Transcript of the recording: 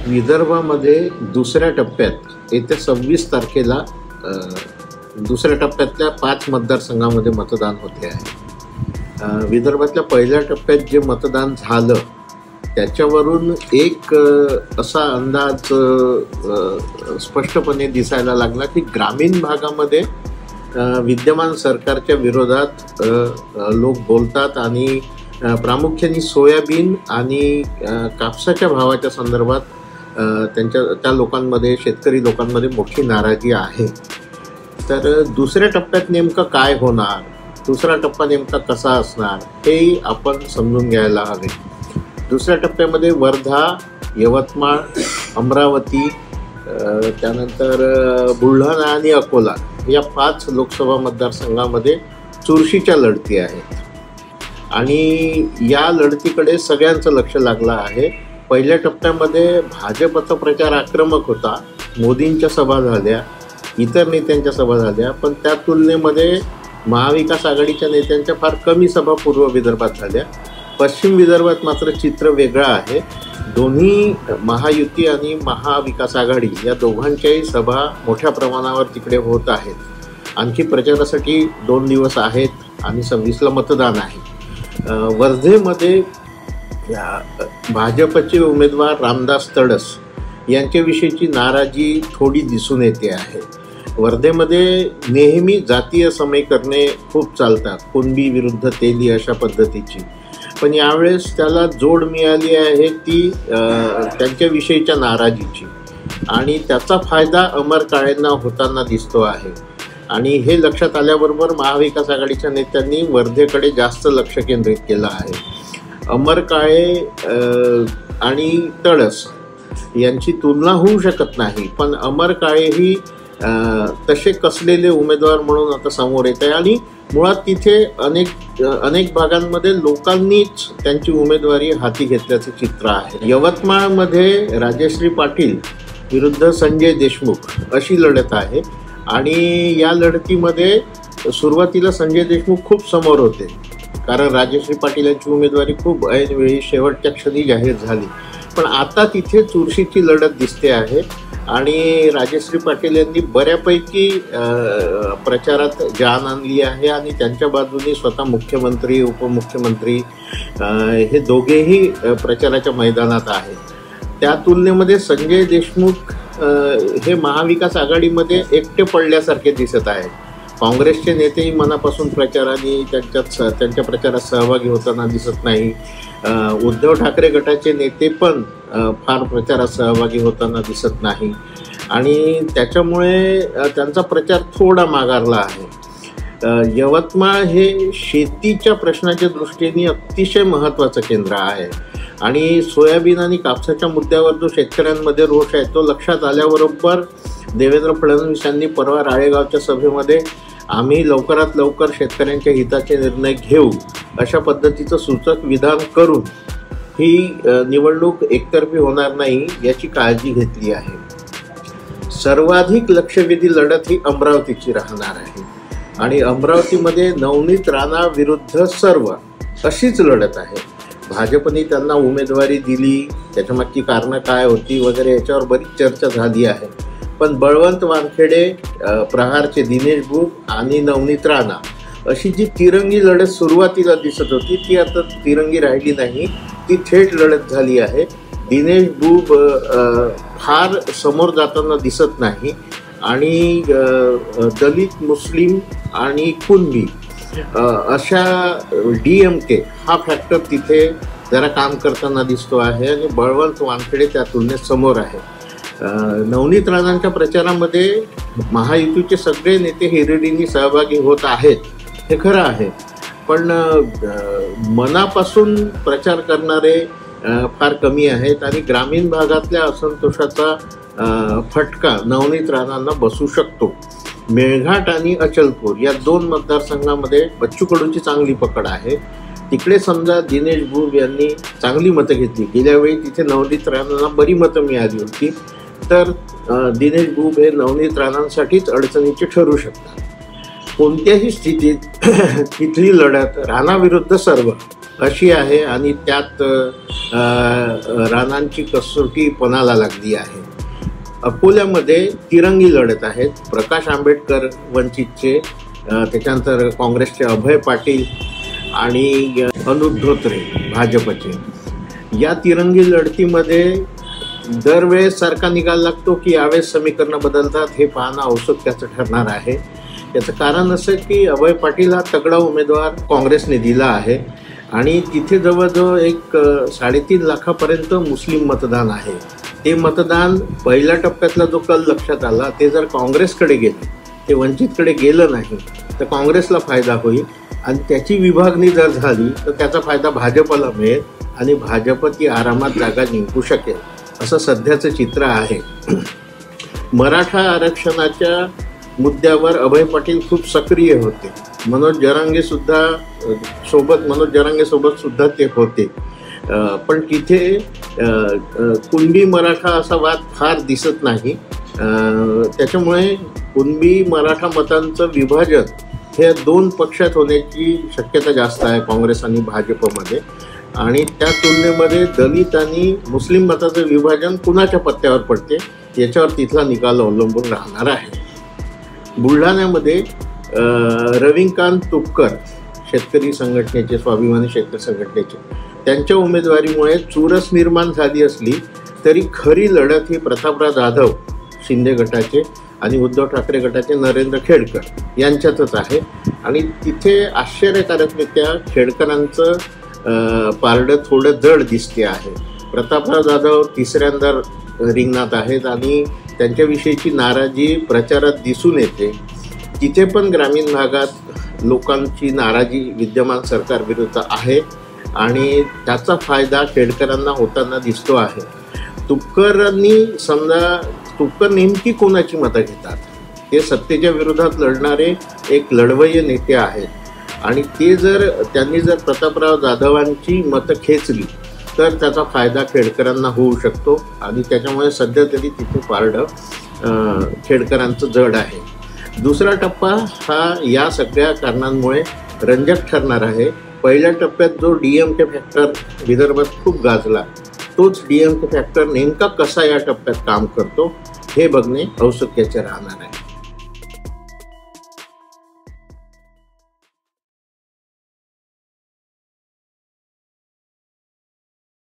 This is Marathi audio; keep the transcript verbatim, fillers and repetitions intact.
विदर्भामध्ये दुसऱ्या टप्प्यात येत्या सव्वीस तारखेला दुसऱ्या टप्प्यातल्या पाच मतदारसंघामध्ये मतदान होते आहे. विदर्भातल्या पहिल्या टप्प्यात जे मतदान झालं त्याच्यावरून एक असा अंदाज स्पष्टपणे दिसायला लागला की ग्रामीण भागामध्ये विद्यमान सरकारच्या विरोधात लोक बोलतात आणि प्रामुख्याने सोयाबीन आणि कापसाच्या भावाच्या संदर्भात त्यांच्या त्या लोकांमध्ये शेतकरी लोकांमध्ये मोठी नाराजी आहे. तर दुसऱ्या टप्प्यात नेमकं काय होणार, दुसरा टप्पा नेमका कसा असणार हेही आपण समजून घ्यायला हवे. दुसऱ्या टप्प्यामध्ये वर्धा, यवतमाळ, अमरावती, त्यानंतर बुलढाणा आणि अकोला या पाच लोकसभा मतदारसंघामध्ये चुरशीच्या लढती आहेत आणि या लढतीकडे सगळ्यांचं लक्ष लागलं आहे. पहिल्या टप्प्यामध्ये भाजपचा प्रचार आक्रमक होता, मोदींच्या सभा झाल्या, इतर नेत्यांच्या सभा झाल्या, पण त्या तुलनेमध्ये महाविकास आघाडीच्या नेत्यांच्या फार कमी सभा पूर्व विदर्भात झाल्या. पश्चिम विदर्भात मात्र चित्र वेगळं आहे. दोन्ही महायुती आणि महाविकास आघाडी या दोघांच्याही सभा मोठ्या प्रमाणावर तिकडे होत आहेत. आणखी प्रचारासाठी दोन दिवस आहेत आणि सव्वीसला मतदान आहे. वर्धेमध्ये भाजपचे उमेदवार रामदास तडस यांच्याविषयीची नाराजी थोडी दिसून येते आहे. वर्धेमध्ये नेहमी जातीय समीकरणे खूप चालतात, कुणबी विरुद्ध तेली अशा पद्धतीची, पण यावेळेस त्याला जोड मिळाली आहे ती त्यांच्याविषयीच्या नाराजीची आणि त्याचा फायदा अमर काळेंना होताना दिसतो आहे. आणि हे लक्षात आल्याबरोबर महाविकास आघाडीच्या नेत्यांनी वर्धेकडे जास्त लक्ष केंद्रित केलं आहे. अमर काळे आणि तडस यांची तुलना होऊ शकत नाही, पण अमर काळे ही तसे कसलेले उमेदवार म्हणून आता समोर येत आहे आणि मुळात तिथे अनेक अनेक भागांमध्ये लोकांनीच त्यांची उमेदवारी हाती घेतल्याचे चित्र आहे. यवतमाळमध्ये राजश्री पाटील विरुद्ध संजय देशमुख अशी लढत आहे आणि या लढतीमध्ये सुरुवातीला संजय देशमुख खूप समोर होते कारण राजश्री पाटील यांची उमेदवारी खूप ऐनवेळी शेवटच्या क्षणी जाहीर झाली. पण आता तिथे चुरशीची लढत दिसते आहे आणि राजश्री पाटील यांनी बऱ्यापैकी प्रचारात जान आणली आहे आणि त्यांच्या बाजूने स्वतः मुख्यमंत्री, उपमुख्यमंत्री हे दोघेही प्रचाराच्या मैदानात आहेत. त्या तुलनेमध्ये संजय देशमुख हे महाविकास आघाडीमध्ये एकटे पडल्यासारखे दिसत आहेत. काँग्रेसचे नेतेही मनापासून प्रचाराने त्यांच्यात त्यांच्या प्रचारात सहभागी होताना दिसत नाही. उद्धव ठाकरे गटाचे नेते पण फार प्रचारात सहभागी होताना दिसत नाही आणि त्याच्यामुळे त्यांचा प्रचार थोडा माघारला आहे. यवतमाळ हे शेतीच्या प्रश्नाच्या दृष्टीने अतिशय महत्त्वाचं केंद्र आहे आणि सोयाबीन आणि कापसाच्या मुद्द्यावर जो शेतकऱ्यांमध्ये रोष आहे तो लक्षात आल्याबरोबर देवेंद्र फडणवीस यांनी परवा राळेगावच्या सभेमध्ये आम्ही लवकरात लवकर शेतकऱ्यांच्या हिताचे निर्णय घेऊ अशा पद्धतीचं सूचक विधान करून ही निवडणूक एकतर्फी होणार नाही याची काळजी घेतली आहे. सर्वाधिक लक्षवेधी लढत ही अमरावतीची राहणार आहे आणि अमरावतीमध्ये नवनीत राणा विरुद्ध सर्व अशीच लढत आहे. भाजपने त्यांना उमेदवारी दिली, त्याच्यामागची कारणं काय होती वगैरे याच्यावर बरीच चर्चा झाली आहे. पण बळवंत वानखेडे, प्रहारचे दिनेश बुब आणि नवनीत राणा अशी जी तिरंगी लढत सुरुवातीला दिसत होती ती आता तिरंगी राहिली नाही, ती थेट लढत झाली आहे. दिनेश बुब फार समोर जाताना दिसत नाही आणि दलित, मुस्लिम आणि कुणबी अशा डी एम के हा फॅक्टर तिथे जरा काम करताना दिसतो आहे आणि बळवंत वानखेडे त्या तुलनेत समोर आहे. नवनीत राणांच्या प्रचारामध्ये महायुतीचे सगळे नेते हिरिरींनी सहभागी होत आहेत हे खरं आहे, पण मनापासून प्रचार करणारे फार कमी आहेत आणि ग्रामीण भागातल्या असंतोषाचा फटका नवनीत राणांना बसू शकतो. मेळघाट आणि अचलपूर या दोन मतदारसंघामध्ये बच्चू कडूंची चांगली पकड आहे. तिकडे समजा दिनेश बुब यांनी चांगली मतं घेतली, गेल्या वेळी तिथे नवनीत राणांना बरी मतं मिळाली होती, तर दिनेश बुब हे नवनीत राणांसाठीच अडचणीचे ठरू शकतात. कोणत्याही स्थितीत तिथली लढत राणा विरुद्ध सर्व अशी आहे आणि त्यात राणांची कसोटी पणाला लागली आहे. अकोल्यामध्ये तिरंगी लढत आहेत. प्रकाश आंबेडकर वंचितचे, त्याच्यानंतर काँग्रेसचे अभय पाटील आणि अनुप धोत्रे भाजपचे. या तिरंगी लढतीमध्ये दरवेळेस सारखा निकाल लागतो की यावेळेस समीकरणं बदलतात, हे पाहणं औत्सुक्याचं ठरणार आहे. याचं कारण असं की अभय पाटील हा तगडा उमेदवार काँग्रेसने दिला आहे आणि तिथे जवळजवळ एक साडेतीन लाखापर्यंत मुस्लिम मतदान आहे. ते मतदान पहिल्या टप्प्यातला जो कल लक्षात आला ते जर काँग्रेसकडे गेलं, ते वंचितकडे गेलं नाही तर काँग्रेसला फायदा होईल आणि त्याची विभागणी जर झाली तर त्याचा फायदा भाजपला मिळेल आणि भाजप ती आरामात जागा जिंकू शकेल, असं सध्याचं चित्र आहे. मराठा आरक्षणाच्या मुद्द्यावर अभय पाटील खूप सक्रिय होते. मनोज जरांगे सुद्धा सोबत मनोज जरांगे सोबत सुद्धा ते होते. पण तिथे कुणबी मराठा असा वाद फार दिसत नाही. त्याच्यामुळे कुणबी मराठा मतांचं विभाजन हे दोन पक्षात होण्याची शक्यता जास्त आहे, काँग्रेस आणि भाजपमध्ये. आणि त्या तुलनेमध्ये दलित आणि मुस्लिम मताचं विभाजन कुणाच्या पत्त्यावर पडते याच्यावर तिथला निकाल अवलंबून राहणार आहे. बुलढाण्यामध्ये रविकांत तुपकर शेतकरी संघटनेचे, स्वाभिमानी शेतकरी संघटनेचे, त्यांच्या उमेदवारीमुळे चुरस निर्माण झाली असली तरी खरी लढत ही प्रतापराव जाधव शिंदे गटाचे आणि उद्धव ठाकरे गटाचे नरेंद्र खेडकर यांच्यातच आहे. आणि तिथे आश्चर्यकारकरित्या खेडकरांचं पारडं थोडं जड दिसते आहे. प्रतापराव जाधव तिसऱ्यांदा रिंगणात आहेत आणि त्यांच्याविषयीची नाराजी प्रचारात दिसून येते. तिथे पण ग्रामीण भागात लोकांची नाराजी विद्यमान सरकारविरुद्ध आहे आणि त्याचा फायदा खेडकरांना होताना दिसतो आहे. तुपकरांनी समजा तुपकर नेमकी कोणाची मतं घेतात, ते सत्तेच्या विरोधात लढणारे एक लढवय्ये नेते आहेत आणि ते जर त्यांनी जर प्रतापराव जाधवांची मतं खेचली तर त्याचा फायदा खेडकरांना होऊ शकतो आणि त्याच्यामुळे सध्या तरी तिथे पारडं खेडकरांचं जड आहे. दुसरा टप्पा हा या सगळ्या कारणांमुळे रंजक ठरणार आहे. पहिल्या टप्प्यात जो डी एम के फॅक्टर विदर्भात खूप गाजला, तोच डी एम के फॅक्टर नेमका कसा या टप्प्यात काम करतो हे बघणे औत्सुक्याचे राहणार आहे.